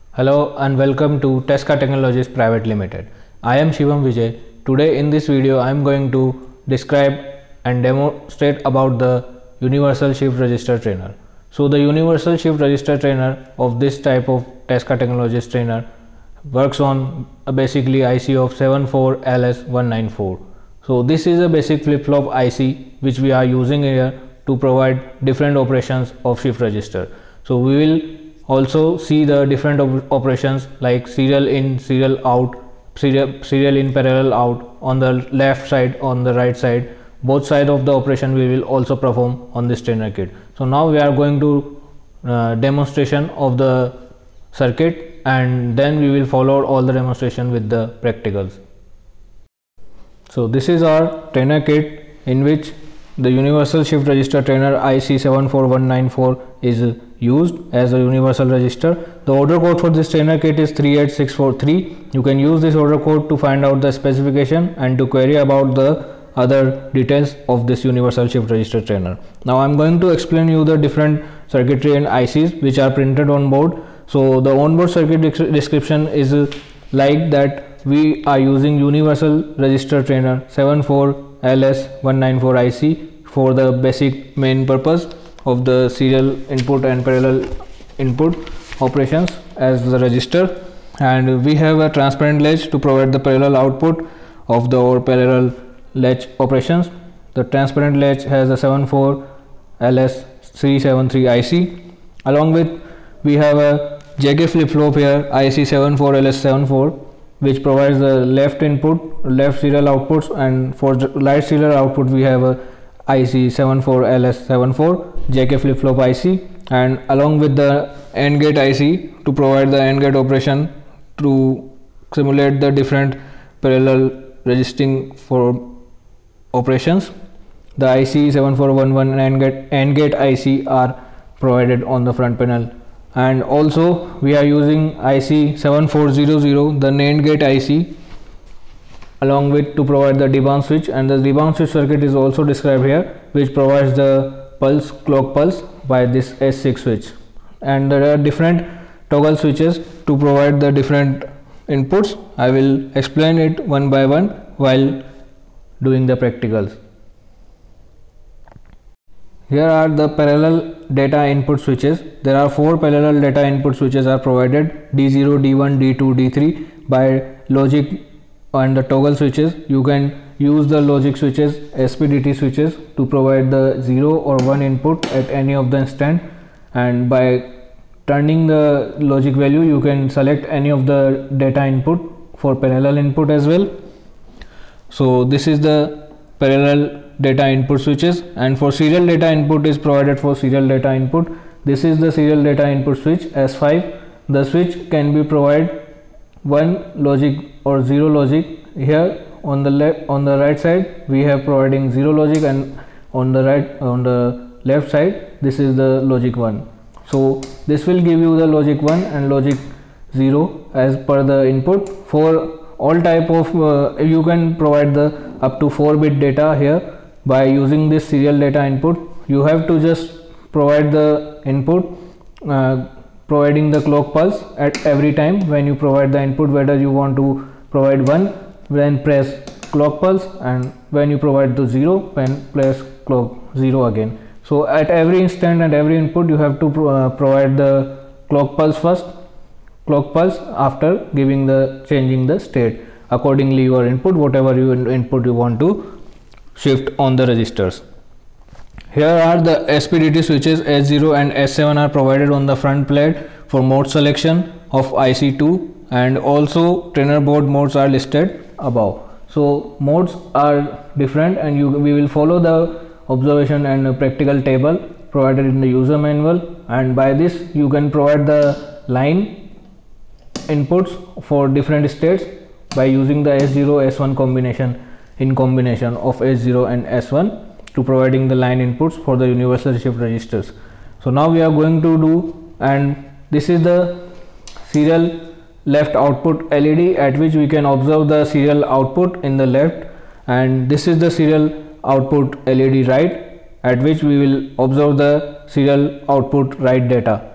Hello and welcome to Tesca Technologies Private Limited. I am Shivam Vijay. Today in this video I am going to describe and demonstrate about the Universal Shift Register Trainer. So the Universal Shift Register Trainer of this type of Tesca Technologies trainer works on basically IC of 74LS194. So this is a basic flip-flop IC which we are using here to provide different operations of shift register. So we will also see the different operations like serial in, serial out, serial in, parallel out on the left side, on the right side. Both sides of the operation we will also perform on this trainer kit. So now we are going to demonstration of the circuit, and then we will follow all the demonstration with the practicals. So this is our trainer kit in which the Universal Shift Register Trainer IC74194 is used as a universal register. The order code for this trainer kit is 38643. You can use this order code to find out the specification and to query about the other details of this Universal Shift Register Trainer. Now I am going to explain you the different circuitry and ICs which are printed on board. So the onboard circuit description is like that. We are using Universal Register Trainer 74LS194 IC for the basic main purpose of the serial input and parallel input operations as the register, and we have a transparent latch to provide the parallel output of the parallel latch operations. The transparent latch has a 74LS373 IC. Along with we have a JK flip-flop here IC74LS74 which provides the left input, left serial outputs, and for the right serial output we have a IC74LS74 JK flip-flop IC, and along with the AND gate IC to provide the AND gate operation to simulate the different parallel registering for operations. The IC7411 AND gate IC are provided on the front panel, and also we are using IC7400 the NAND gate IC along with to provide the debound switch, and the debound switch circuit is also described here which provides the pulse, clock pulse by this S6 switch, and there are different toggle switches to provide the different inputs. I will explain it one by one while doing the practicals. Here are the parallel data input switches. There are 4 parallel data input switches are provided, D0, D1, D2, D3 by logic and the toggle switches. You can use the logic switches, SPDT switches to provide the 0 or 1 input at any of the instant, and by turning the logic value you can select any of the data input for parallel input as well. So this is the parallel data input switches, and for serial data input is provided for serial data input. This is the serial data input switch S5. The switch can be provided 1 logic or 0 logic. Here on the right side we have providing 0 logic, and on the left side this is the logic 1. So this will give you the logic 1 and logic 0 as per the input. For all type of you can provide the up to 4-bit data here by using this serial data input. You have to just provide the input providing the clock pulse at every time when you provide the input, whether you want to provide 1 then press clock pulse, and when you provide the 0 then press clock 0 again. So at every instant and every input you have to provide the clock pulse first, clock pulse after giving the changing the state accordingly your input, whatever you input you want to shift on the registers. Here are the SPDT switches. S0 and S7 are provided on the front plate for mode selection of IC2, and also trainer board modes are listed above. So modes are different, and we will follow the observation and practical table provided in the user manual, and by this you can provide the line inputs for different states by using the S0 S1 combination in combination of S0 and S1 to providing the line inputs for the universal shift registers. So now we are going to do, and this is the serial left output LED at which we can observe the serial output in the left, and this is the serial output LED right at which we will observe the serial output right data.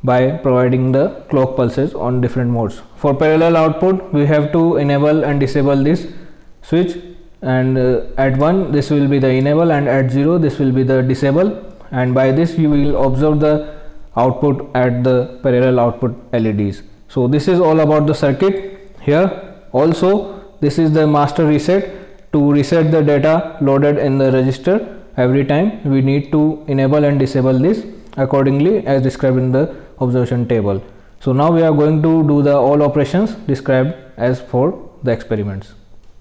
by providing the clock pulses on different modes. For parallel output, we have to enable and disable this switch, and at 1 this will be the enable, and at 0 this will be the disable, and by this you will observe the output at the parallel output LEDs. So this is all about the circuit. Here also this is the master reset. To reset the data loaded in the register, every time we need to enable and disable this accordingly as described in the observation table. So now we are going to do the all operations described as for the experiments.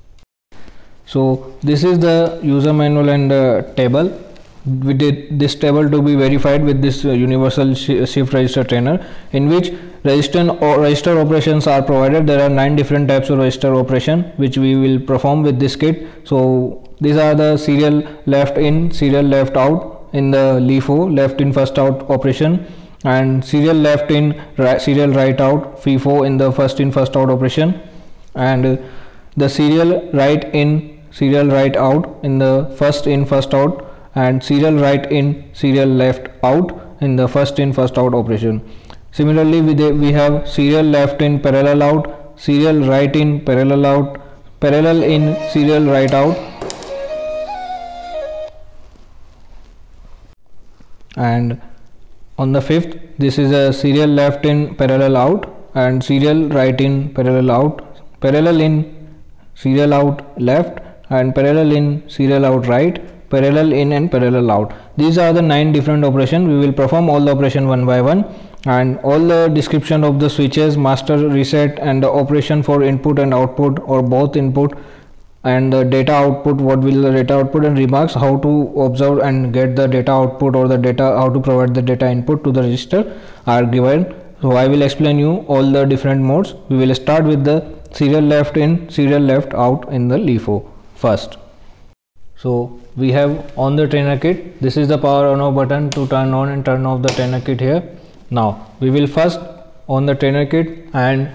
So this is the user manual and table. We did this table to be verified with this universal shift register trainer, in which register operations are provided. There are 9 different types of register operation which we will perform with this kit. So these are the serial left in, serial left out in the LIFO, left in first out operation, and serial left in, serial right out, FIFO in the first in first out operation, and the serial right in, serial right out in the first in first out, and serial right in, serial left out in the first in first out operation. Similarly, we have serial left in, parallel out, serial right in, parallel out, parallel in, serial right out, and on the 5th this is a serial left in, parallel out, and serial right in, parallel out, parallel in, serial out left, and parallel in, serial out right, parallel in and parallel out. These are the 9 different operations. We will perform all the operation one by one, and all the description of the switches, master reset, and the operation for input and output or both input, and the data output, what will the data output, and remarks how to observe and get the data output or the data, how to provide the data input to the register are given. So I will explain you all the different modes. We will start with the serial left in, serial left out in the LIFO first. So we have on the trainer kit, this is the power on off button to turn on and turn off the trainer kit here. Now we will first on the trainer kit and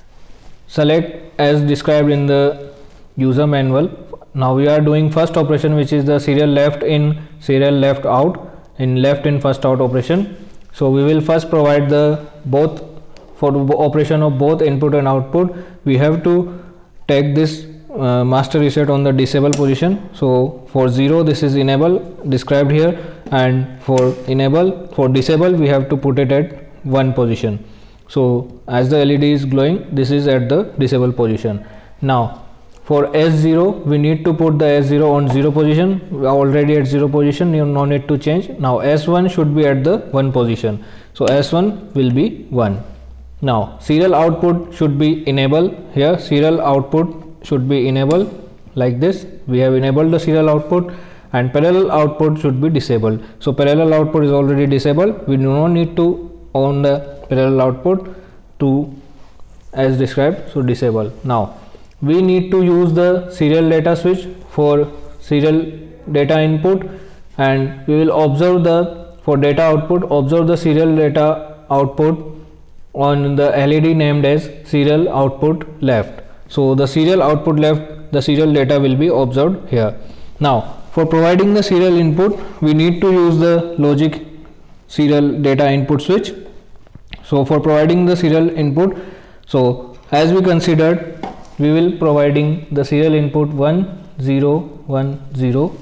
select as described in the user manual. Now we are doing first operation, which is the serial left in, serial left out in left in first out operation. So we will first provide the both, for the operation of both input and output we have to take this master reset on the disable position. So for 0 this is enable described here, and for enable, for disable we have to put it at 1 position. So as the LED is glowing, this is at the disable position. Now for S0 we need to put the S0 on 0 position. We are already at 0 position, you no need to change. Now S1 should be at the 1 position, so S1 will be 1. Now serial output should be enable here, serial output should be enabled like this. We have enabled the serial output, and parallel output should be disabled. So parallel output is already disabled. We do not need to on the parallel output to as described, so disable. Now we need to use the serial data switch for serial data input, and we will observe the, for data output, observe the serial data output on the LED named as serial output left. So the serial output left, the serial data will be observed here. Now for providing the serial input, we need to use the logic serial data input switch. So for providing the serial input, so as we considered, we will providing the serial input 1 0 1 0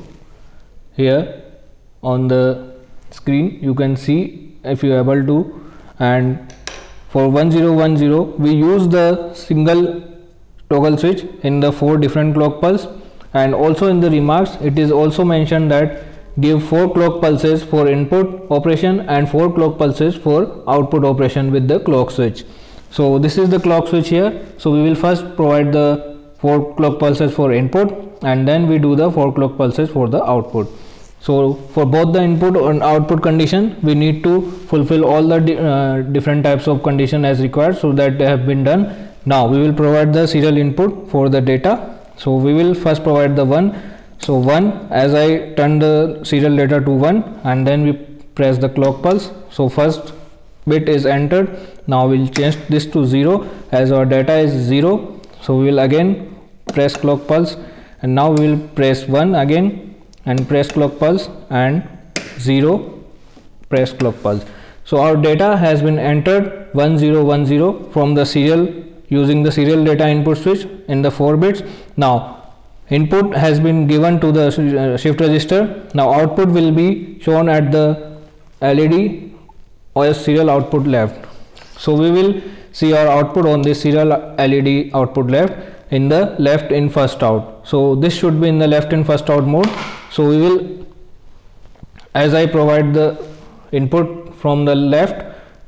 here on the screen. You can see if you are able to, and for 1 0 1 0 we use the single toggle switch in the 4 different clock pulse, and also in the remarks it is also mentioned that give 4 clock pulses for input operation and 4 clock pulses for output operation with the clock switch. So this is the clock switch here. So we will first provide the 4 clock pulses for input, and then we do the 4 clock pulses for the output. So for both the input and output condition, we need to fulfill all the different types of condition as required, so that they have been done. Now we will provide the serial input for the data. So we will first provide the 1. So 1, as I turn the serial data to 1, and then we press the clock pulse. So first bit is entered. Now we'll change this to 0 as our data is 0. So we will again press clock pulse, and now we will press 1 again and press clock pulse, and 0 press clock pulse. So our data has been entered 1010 from the serial using the serial data input switch in the 4 bits. Now input has been given to the shift register. Now output will be shown at the LED or serial output left. So we will see our output on this serial LED output left in the left in first out. So this should be in the left in first out mode. So we will, as I provide the input from the left,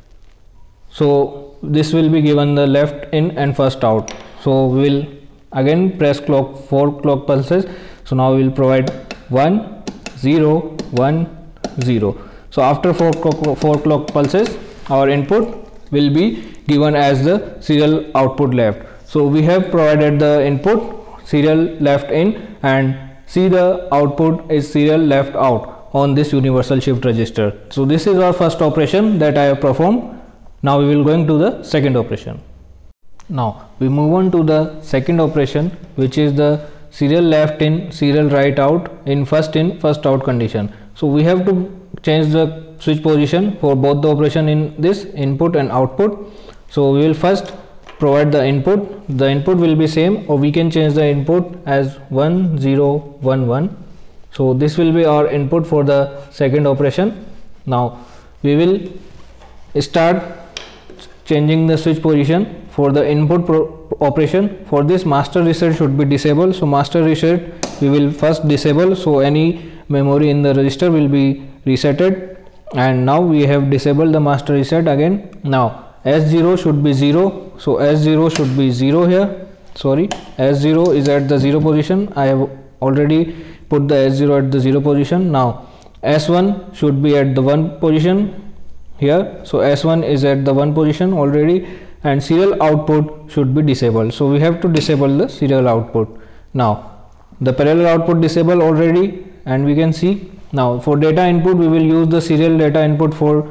so this will be given the left in and first out. So we will again press 4 clock pulses. So now we will provide 1 0 1 0. So after 4 clock pulses, our input will be given as the serial output left. So we have provided the input serial left in, and see the output is serial left out on this universal shift register. So this is our first operation that I have performed. Now we will going to the second operation. Now we move on to the second operation, which is the serial left in, serial right out in first out condition. So we have to change the switch position for both the operation in this input and output. So we will first provide the input. The input will be same, or we can change the input as 1 0 1 1. So this will be our input for the second operation. Now we will start changing the switch position for the input operation. For this, master reset should be disabled. So master reset we will first disable, so any memory in the register will be resetted. And now we have disabled the master reset again. Now S0 should be 0, so S0 should be 0 here. Sorry, S0 is at the 0 position. I have already put the S0 at the 0 position. Now S1 should be at the 1 position here. So S1 is at the 1 position already, and serial output should be disabled. So we have to disable the serial output. Now the parallel output disabled already, and we can see. Now for data input, we will use the serial data input for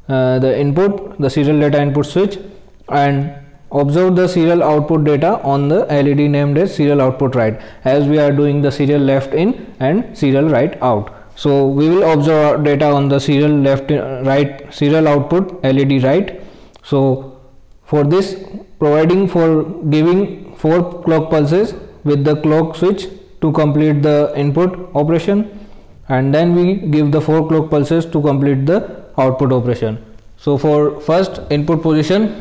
the serial data input switch, and observe the serial output data on the LED named as serial output right, as we are doing the serial left in and serial right out. So we will observe our data on the serial left right serial output LED right. So for this, giving 4 clock pulses with the clock switch to complete the input operation, and then we give the 4 clock pulses to complete the output operation. So for first input position,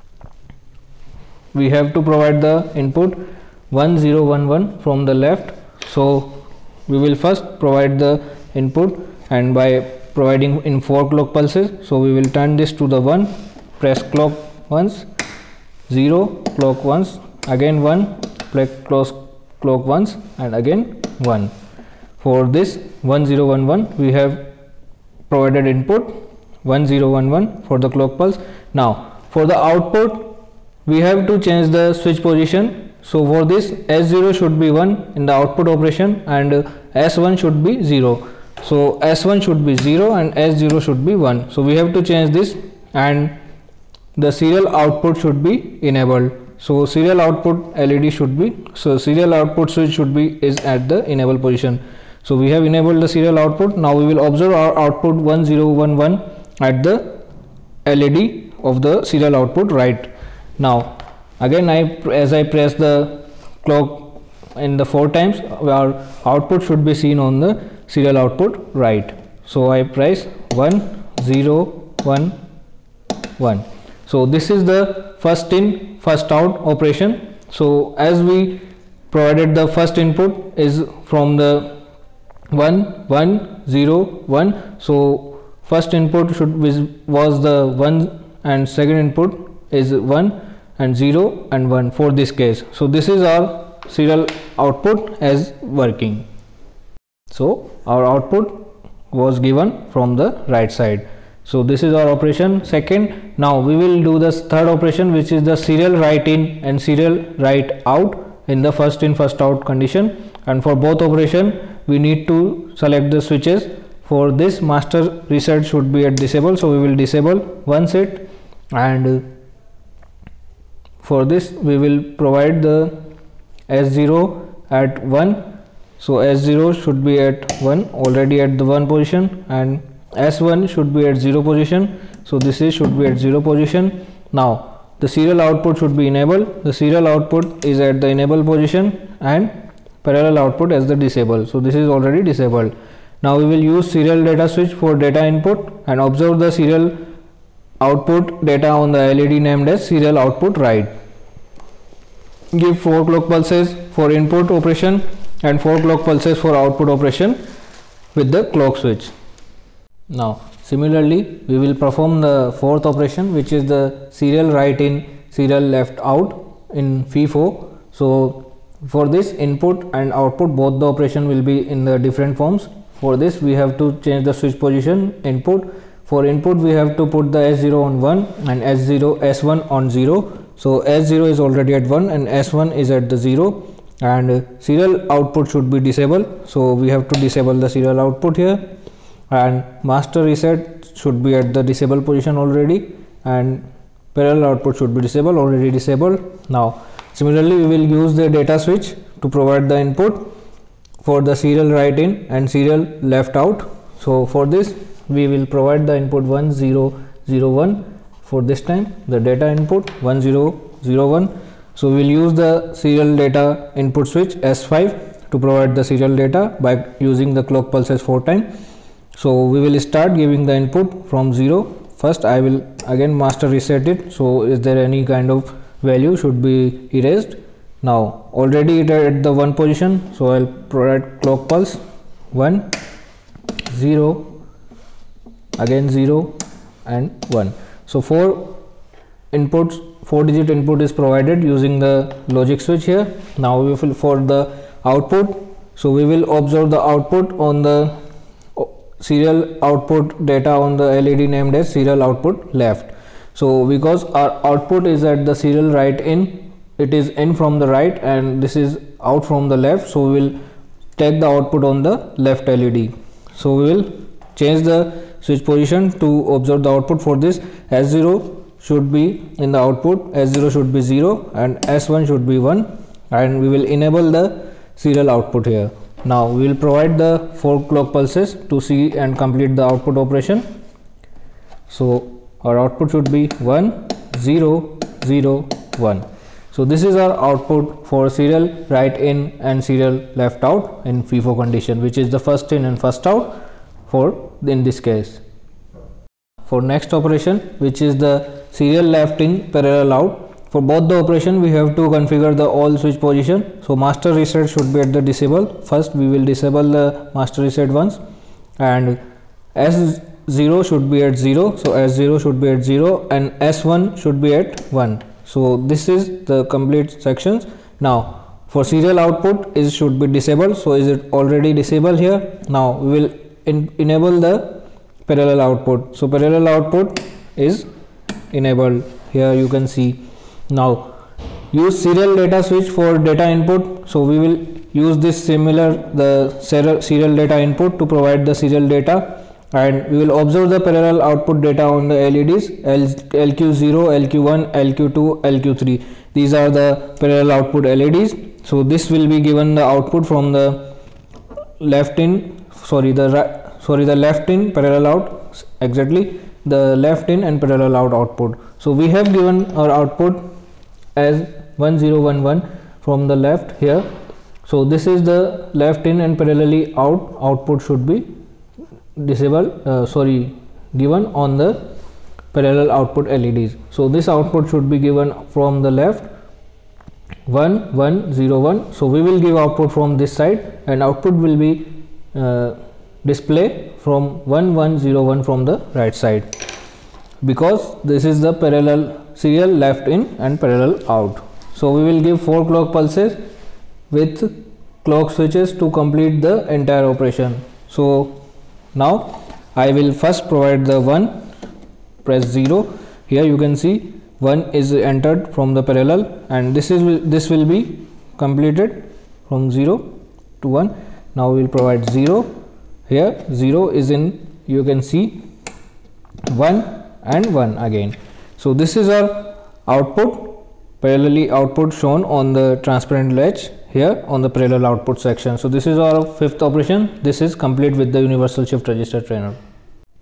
we have to provide the input 1 0 1 1 from the left. So we will first provide the input, and by providing in 4 clock pulses, so we will turn this to the 1, press clock once, 0 clock once, again 1, close clock once, and again 1. For this 1 0 1 1, we have provided input 1 0 1 1 for the clock pulse. Now for the output, we have to change the switch position. So for this, S0 should be 1 in the output operation, and S1 should be 0. So S1 should be 0 and S0 should be 1. So we have to change this, and the serial output should be enabled. So serial output LED should be, so serial output switch should be is at the enable position. So we have enabled the serial output. Now we will observe our output 1 0 1 1 at the LED of the serial output right. Now again, as I press the clock in the 4 times, our output should be seen on the serial output right. So I press 1 0 1 1. So this is the first in first out operation. So as we provided, the first input is from the 1 1 0 1. So first input was the 1, and second input is 1 and 0 and 1 for this case. So this is our serial output as working. So our output was given from the right side. So this is our operation second. Now we will do the third operation, which is the serial right in and serial right out in the first in first out condition. And for both operation, we need to select the switches. For this, master reset should be at disable, so we will disable one set, and for this we will provide the S0 at 1. So S0 should be at 1, already at the 1 position, and S1 should be at 0 position, so this is should be at 0 position. Now the serial output should be enabled. The serial output is at the enable position and parallel output as the disable, so this is already disabled. Now we will use serial data switch for data input and observe the serial output data on the LED named as serial output write. Give 4 clock pulses for input operation and 4 clock pulses for output operation with the clock switch. Now similarly we will perform the fourth operation, which is the serial write in, serial left out in FIFO. So for this, input and output, both the operation will be in the different forms. For this we have to change the switch position. Input, for input we have to put the S0 on 1 and S1 on 0. So S0 is already at 1 and S1 is at the 0, and serial output should be disabled, so we have to disable the serial output here, and master reset should be at the disable position already, and parallel output should be disabled, already disabled. Now similarly we will use the data switch to provide the input for the serial write in and serial left out. So for this we will provide the input 1001. For this time the data input 1001. So we will use the serial data input switch S5 to provide the serial data by using the clock pulses 4 times. So we will start giving the input from 0. First I will again master reset it, so is there any kind of value should be erased. Now already it at the 1 position, so I'll provide clock pulse 1 0, again 0 and 1. So 4 inputs, 4-digit input is provided using the logic switch here. Now we will for the output, so we will observe the output on the serial output data on the LED named as serial output left. So because our output is at the serial write in, it is in from the right and this is out from the left, so we will take the output on the left LED. So we will change the switch position to observe the output. For this, S0 should be in the output, S0 should be 0 and S1 should be 1, and we will enable the serial output here. Now we will provide the 4 clock pulses to see and complete the output operation. So our output should be 1 0 0 1. So this is our output for serial write in and serial left out in FIFO condition, which is the first in and first out for in this case. For next operation, which is the serial left in parallel out, for both the operation we have to configure the all switch position. So master reset should be at the disable. First we will disable the master reset once, and S0 should be at 0, so S0 should be at 0 and S1 should be at 1. So this is the complete sections. Now for serial output is should be disabled, so is it already disabled here. Now we will enable the parallel output. So parallel output is enabled here, you can see. Now use serial data switch for data input. So we will use this similar the serial data input to provide the serial data, and we will observe the parallel output data on the LEDs LQ0, LQ1, LQ2, LQ3. These are the parallel output LEDs. So this will be given the output from the left in, the left in parallel out, exactly the left in and parallel out output. So we have given our output as 1011 from the left here. So this is the left in and parallelly out output should be given on the parallel output LEDs. So this output should be given from the left 1101. So we will give output from this side, and output will be display from 1101 from the right side, because this is the parallel serial left in and parallel out. So we will give 4 clock pulses with clock switches to complete the entire operation. So now I will first provide the 1, press 0. Here you can see 1 is entered from the parallel, and this will be completed from 0 to 1. Now we will provide 0. Here 0 is in, you can see 1 and 1 again. So this is our output, parallelly output shown on the transparent latch here on the parallel output section. So this is our fifth operation. This is complete with the universal shift register trainer.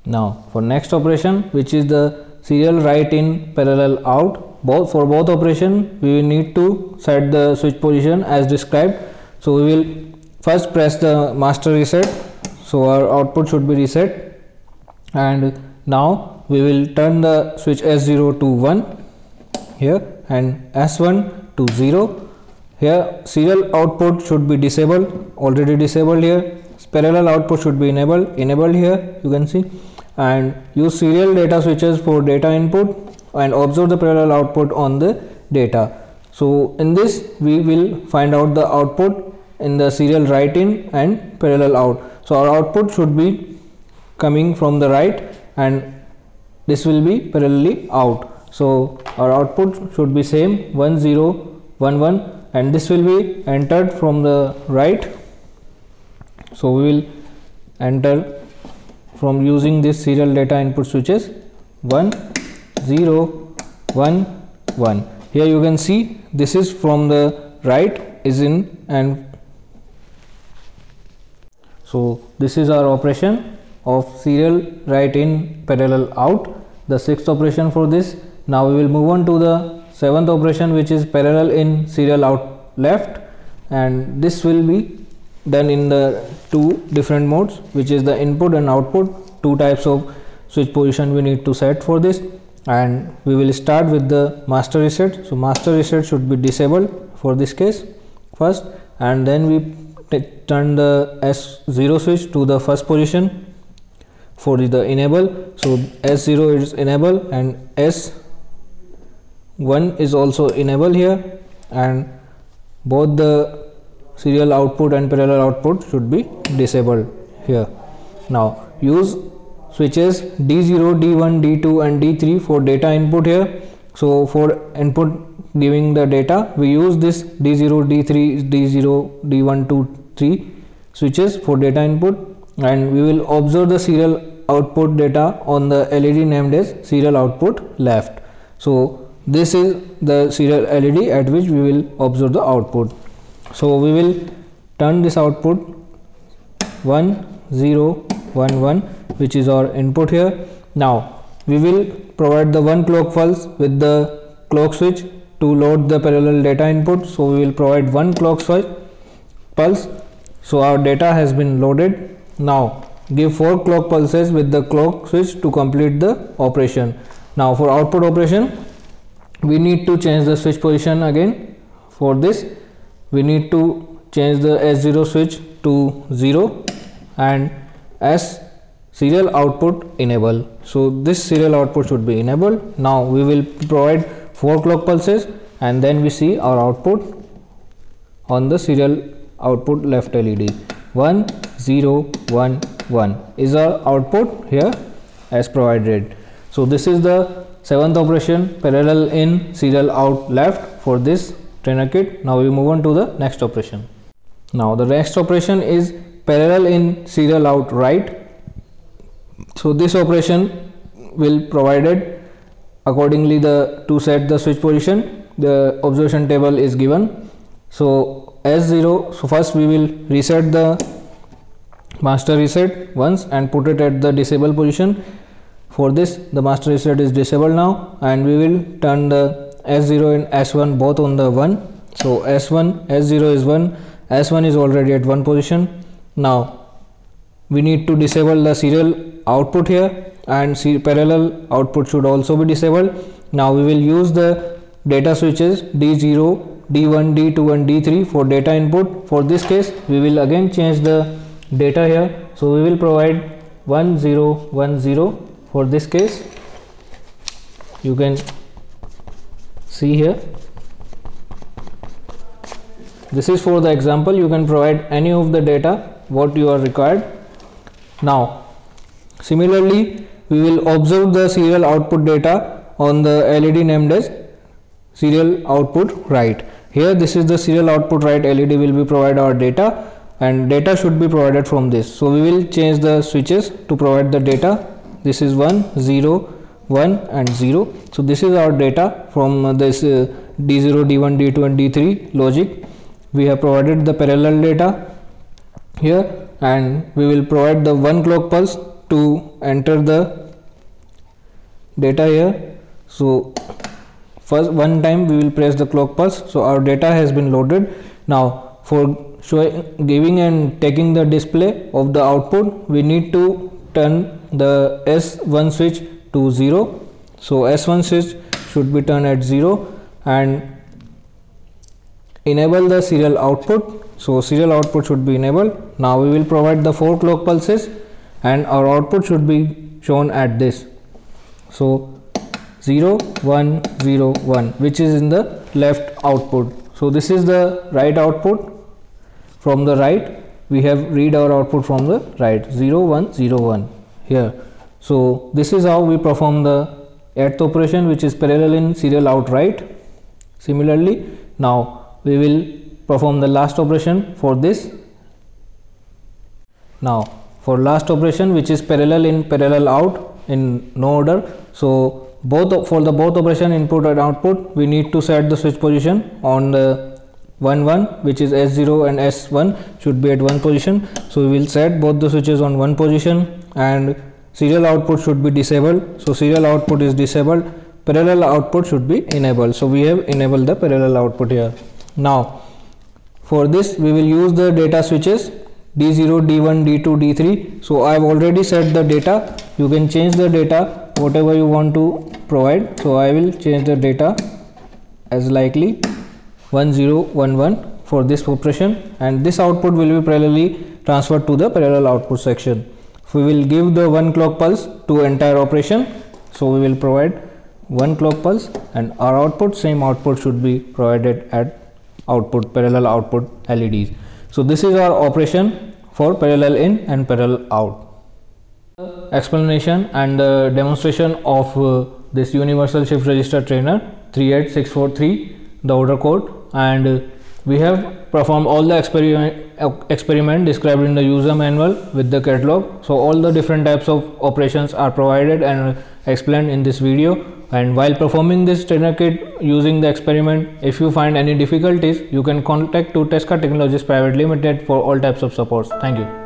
Now for next operation, which is the serial write in parallel out, for both operation we will need to set the switch position as described. So we will first press the master reset, so our output should be reset, and now we will turn the switch S0 to 1 here and S1 to 0. Here serial output should be disabled, already disabled here. Parallel output should be enabled here, you can see. And use serial data switches for data input and observe the parallel output on the data. So in this we will find out the output in the serial write in and parallel out. So our output should be coming from the right and this will be parallelly out. So our output should be same 1 0 1 1 and this will be entered from the right. So we will enter from using this serial data input switches 1 0 1 1. Here you can see this is from the right is in, and so this is our operation of serial write in parallel out, the sixth operation for this. Now we will move on to the seventh operation, which is parallel in serial out left, and this will be done in the two different modes, which is the input and output. Two types of switch position we need to set for this, and we will start with the master reset. So master reset should be disabled for this case first, and then we turn the S0 switch to the first position for the enable. So S0 is enable and S1 is also enable here, and both the serial output and parallel output should be disabled here. Now use switches D0, D1, D2 and D3 for data input here. So for input giving the data we use this D0, D3, D0, D1, 2, 3 switches for data input, and we will observe the serial output data on the LED named as serial output left. So this is the serial LED at which we will observe the output. So we will turn this output 1 0 1 1, which is our input here. Now we will provide the one clock pulse with the clock switch to load the parallel data input. So we will provide one clock switch pulse. So our data has been loaded. Now give 4 clock pulses with the clock switch to complete the operation. Now for output operation we need to change the switch position again. For this we need to change the S0 switch to 0 and S serial output enable. So this serial output should be enabled. Now we will provide 4 clock pulses and then we see our output on the serial output left LED. 1 0 1 1 is our output here as provided. So this is the seventh operation, parallel in serial out left for this trainer kit. Now we move on to the next operation. Now the next operation is parallel in serial out right. So this operation will provided accordingly to set the switch position. The observation table is given. So S0, so first we will reset the master reset once and put it at the disable position. For this the master reset is disabled now, and we will turn the S0 and S1 both on the 1. So S0 is 1, S1 is already at 1 position. Now we need to disable the serial output here, and parallel output should also be disabled. Now we will use the data switches D0, D1, D2 and D3 for data input. For this case we will again change the data here. So we will provide 1 0 1 0 for this case. You can see here, this is for the example. You can provide any of the data what you are required. Now similarly we will observe the serial output data on the LED named as serial output right. Here this is the serial output right LED will be provide our data, and data should be provided from this. So we will change the switches to provide the data. This is 1 0 1 and 0. So this is our data from this D0, D1, D2 and D3 logic. We have provided the parallel data here, and we will provide the one clock pulse to enter the data here. So first one time we will press the clock pulse. So our data has been loaded. Now for giving and taking the display of the output, we need to turn the S1 switch to 0. So S1 switch should be turned at 0 and enable the serial output. So serial output should be enabled. Now we will provide the 4 clock pulses and our output should be shown at this. So 0 1 0 1, which is in the left output. So this is the right output. From the right we have read our output from the right, 0 1 0 1 here. So this is how we perform the 8th operation, which is parallel in serial out write. Similarly, now we will perform the last operation for this. Now for last operation, which is parallel in parallel out in no order. So for the both operation input and output, we need to set the switch position on the 1 1, which is S0 and S1 should be at 1 position. So we will set both the switches on 1 position and serial output should be disabled. So serial output is disabled, parallel output should be enabled. So we have enabled the parallel output here. Now for this we will use the data switches D0, D1, D2, D3. So I have already set the data. You can change the data whatever you want to provide. So I will change the data as likely 1011 for this operation, and this output will be parallelly transferred to the parallel output section. We will give the 1 clock pulse to entire operation. So we will provide 1 clock pulse and our output, same output should be provided at output, parallel output LEDs. So this is our operation for parallel in and parallel out. Explanation and demonstration of this universal shift register trainer 38643, the order code, and we have performed all the experiment described in the user manual with the catalog. So all the different types of operations are provided and explained in this video. And while performing this trainer kit using the experiment, if you find any difficulties, you can contact to Tesca Technologies Private Limited for all types of supports. Thank you.